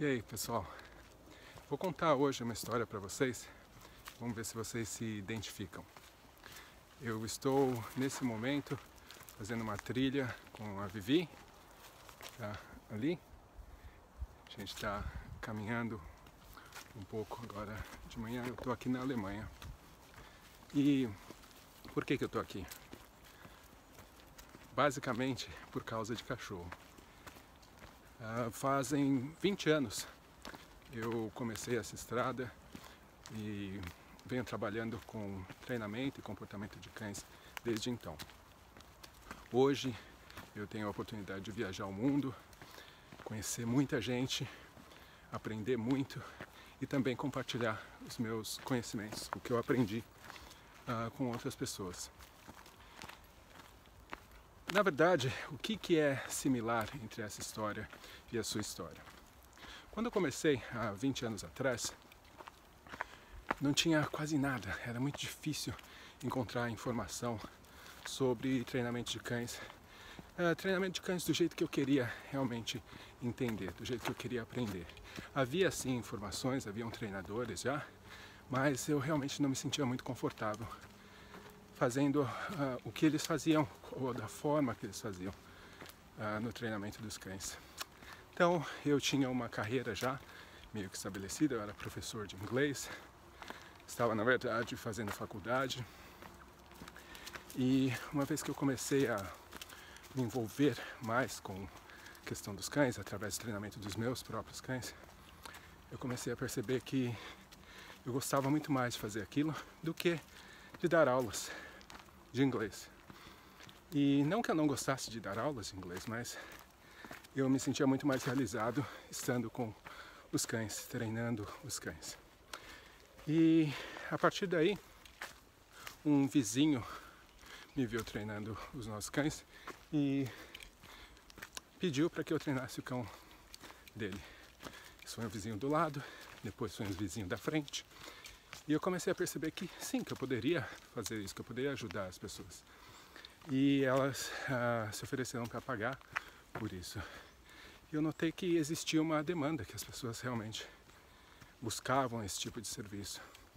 E aí, pessoal? Vou contar hoje uma história para vocês. Vamos ver se vocês se identificam. Eu estou nesse momento fazendo uma trilha com a Vivi, tá ali. A gente está caminhando um pouco agora de manhã. Eu estou aqui na Alemanha. E por que eu estou aqui? Basicamente por causa de cachorro. Fazem 20 anos eu comecei essa estrada e venho trabalhando com treinamento e comportamento de cães desde então. Hoje eu tenho a oportunidade de viajar ao mundo, conhecer muita gente, aprender muito e também compartilhar os meus conhecimentos, o que eu aprendi com outras pessoas. Na verdade, o que é similar entre essa história e a sua história? Quando eu comecei há 20 anos atrás, não tinha quase nada, era muito difícil encontrar informação sobre treinamento de cães. Treinamento de cães do jeito que eu queria realmente entender, do jeito que eu queria aprender. Havia sim informações, haviam treinadores já, mas eu realmente não me sentia muito confortável fazendo o que eles faziam, ou da forma que eles faziam no treinamento dos cães. Então eu tinha uma carreira já meio que estabelecida, eu era professor de inglês, estava na verdade fazendo faculdade, e uma vez que eu comecei a me envolver mais com a questão dos cães, através do treinamento dos meus próprios cães, eu comecei a perceber que eu gostava muito mais de fazer aquilo do que de dar aulas de inglês. E não que eu não gostasse de dar aulas de inglês, mas eu me sentia muito mais realizado estando com os cães, treinando os cães. E a partir daí, um vizinho me viu treinando os nossos cães e pediu para que eu treinasse o cão dele. Isso foi um vizinho do lado, depois foi um vizinho da frente. E eu comecei a perceber que sim, que eu poderia fazer isso, que eu poderia ajudar as pessoas. E elas se ofereceram para pagar por isso. E eu notei que existia uma demanda, que as pessoas realmente buscavam esse tipo de serviço.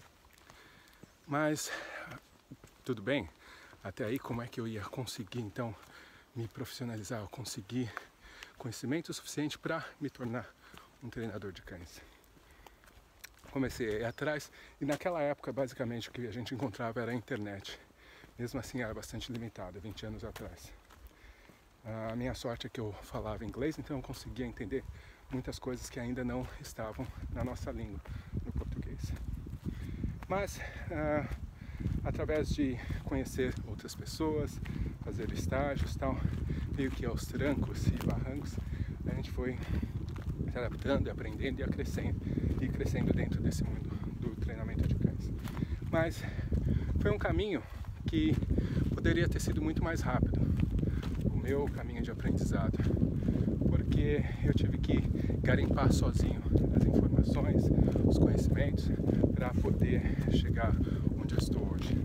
Mas, tudo bem, até aí como é que eu ia conseguir então me profissionalizar, conseguir conhecimento suficiente para me tornar um treinador de cães? Comecei a ir atrás e naquela época basicamente o que a gente encontrava era a internet. Mesmo assim era bastante limitada, 20 anos atrás. A minha sorte é que eu falava inglês, então eu conseguia entender muitas coisas que ainda não estavam na nossa língua, no português. Mas através de conhecer outras pessoas, fazer estágios e tal, meio que aos trancos e barrancos, a gente foi se adaptando, aprendendo e crescendo dentro desse mundo do treinamento de cães. Mas foi um caminho que poderia ter sido muito mais rápido, o meu caminho de aprendizado, porque eu tive que garimpar sozinho as informações, os conhecimentos, para poder chegar onde eu estou hoje.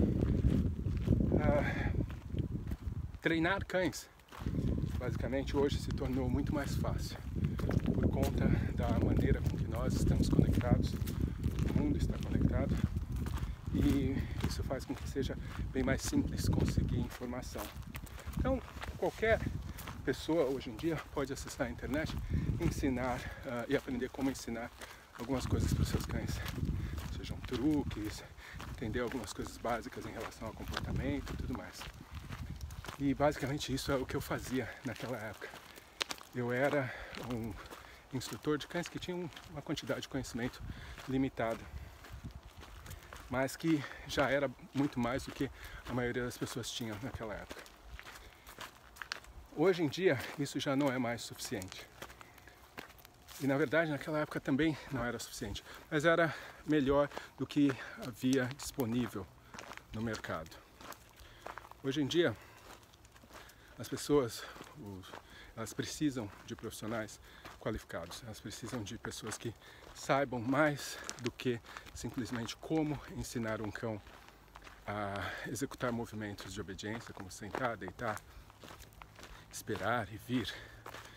Treinar cães, basicamente, hoje se tornou muito mais fácil, por conta da maneira com que nós estamos conectados, o mundo está conectado, e isso faz com que seja bem mais simples conseguir informação. Então, qualquer pessoa hoje em dia pode acessar a internet, ensinar e aprender como ensinar algumas coisas para os seus cães, sejam truques, entender algumas coisas básicas em relação ao comportamento e tudo mais. E basicamente isso é o que eu fazia naquela época. Eu era um instrutor de cães que tinha uma quantidade de conhecimento limitada, mas que já era muito mais do que a maioria das pessoas tinha naquela época. Hoje em dia isso já não é mais suficiente. E na verdade naquela época também não era suficiente, mas era melhor do que havia disponível no mercado. Hoje em dia as pessoas, elas precisam de profissionais qualificados, elas precisam de pessoas que saibam mais do que simplesmente como ensinar um cão a executar movimentos de obediência, como sentar, deitar, esperar e vir.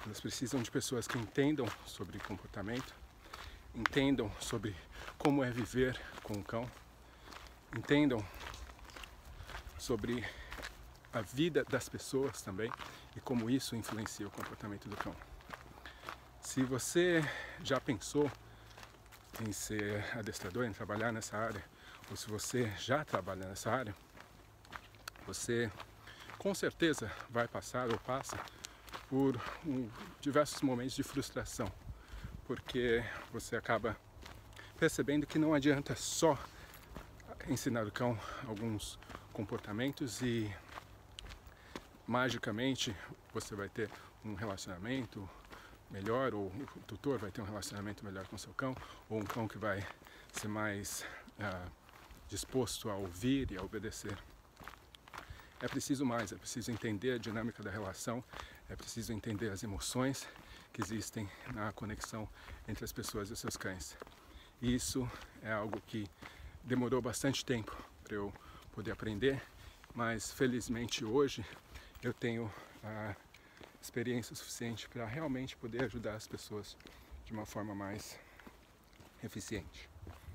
Elas precisam de pessoas que entendam sobre comportamento, entendam sobre como é viver com o cão, entendam sobre a vida das pessoas também e como isso influencia o comportamento do cão. Se você já pensou em ser adestrador, em trabalhar nessa área, ou se você já trabalha nessa área, você com certeza vai passar ou passa por diversos momentos de frustração, porque você acaba percebendo que não adianta só ensinar o cão alguns comportamentos e magicamente você vai ter um relacionamento melhor, ou o tutor vai ter um relacionamento melhor com o seu cão, ou um cão que vai ser mais disposto a ouvir e a obedecer. É preciso mais, é preciso entender a dinâmica da relação, é preciso entender as emoções que existem na conexão entre as pessoas e os seus cães. E isso é algo que demorou bastante tempo para eu poder aprender, mas felizmente hoje eu tenho a experiência suficiente para realmente poder ajudar as pessoas de uma forma mais eficiente.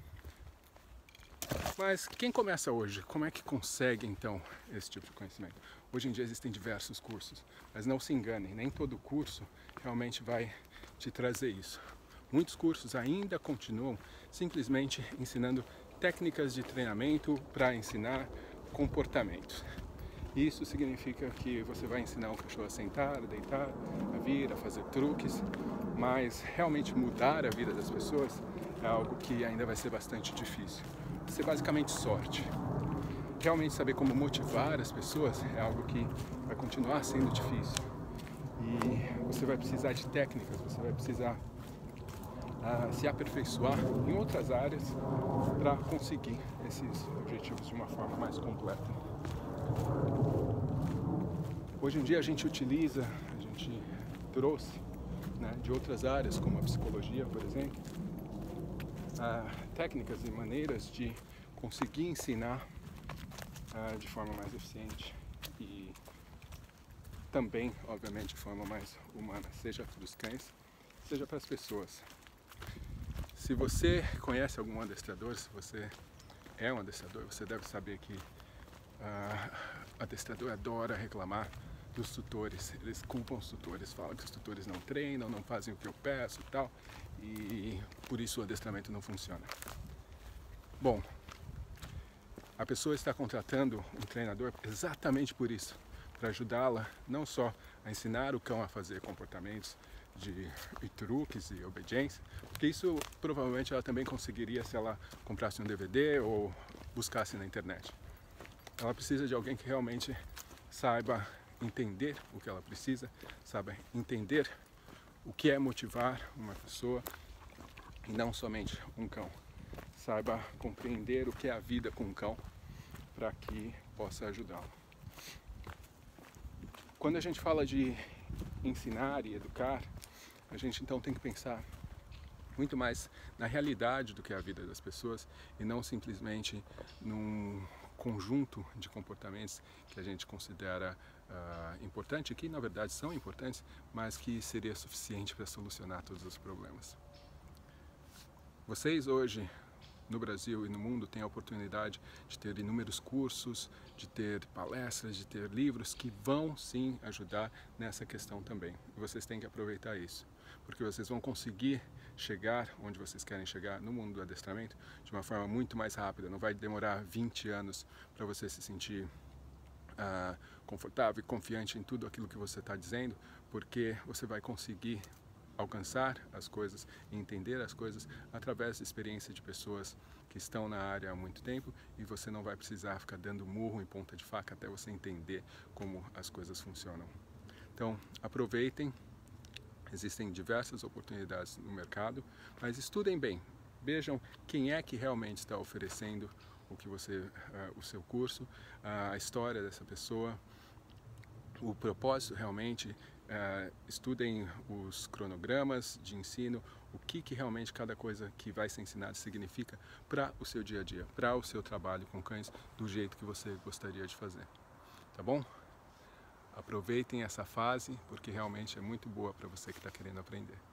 Mas quem começa hoje, como é que consegue então esse tipo de conhecimento? Hoje em dia existem diversos cursos, mas não se enganem, nem todo curso realmente vai te trazer isso. Muitos cursos ainda continuam simplesmente ensinando técnicas de treinamento para ensinar comportamentos. Isso significa que você vai ensinar um cachorro a sentar, a deitar, a vir, a fazer truques, mas realmente mudar a vida das pessoas é algo que ainda vai ser bastante difícil. Vai ser basicamente sorte. Realmente saber como motivar as pessoas é algo que vai continuar sendo difícil. E você vai precisar de técnicas, você vai precisar se aperfeiçoar em outras áreas para conseguir esses objetivos de uma forma mais completa. Hoje em dia a gente trouxe de outras áreas, como a psicologia, por exemplo, técnicas e maneiras de conseguir ensinar de forma mais eficiente e também, obviamente, de forma mais humana, seja para os cães, seja para as pessoas. Se você conhece algum adestrador, se você é um adestrador, você deve saber que adestrador adora reclamar dos tutores. Eles culpam os tutores, falam que os tutores não treinam, não fazem o que eu peço e tal, e por isso o adestramento não funciona. Bom, a pessoa está contratando um treinador exatamente por isso, para ajudá-la não só a ensinar o cão a fazer comportamentos e truques e obediência, porque isso provavelmente ela também conseguiria se ela comprasse um DVD ou buscasse na internet. Ela precisa de alguém que realmente saiba entender o que ela precisa, saiba entender o que é motivar uma pessoa e não somente um cão. Saiba compreender o que é a vida com um cão para que possa ajudá-lo. Quando a gente fala de ensinar e educar, a gente então tem que pensar muito mais na realidade do que a vida das pessoas e não simplesmente num conjunto de comportamentos que a gente considera importante, que na verdade são importantes, mas que seria suficiente para solucionar todos os problemas. Vocês hoje no Brasil e no mundo têm a oportunidade de ter inúmeros cursos, de ter palestras, de ter livros que vão sim ajudar nessa questão também. E vocês têm que aproveitar isso, porque vocês vão conseguir chegar onde vocês querem chegar no mundo do adestramento de uma forma muito mais rápida. Não vai demorar 20 anos para você se sentir confortável e confiante em tudo aquilo que você está dizendo, porque você vai conseguir alcançar as coisas e entender as coisas através da experiência de pessoas que estão na área há muito tempo, e você não vai precisar ficar dando murro em ponta de faca até você entender como as coisas funcionam. Então, aproveitem, existem diversas oportunidades no mercado, mas estudem bem, vejam quem é que realmente está oferecendo o seu curso, a história dessa pessoa, o propósito realmente. Estudem os cronogramas de ensino, o que realmente cada coisa que vai ser ensinada significa para o seu dia a dia, para o seu trabalho com cães, do jeito que você gostaria de fazer. Tá bom? Aproveitem essa fase porque realmente é muito boa para você que está querendo aprender.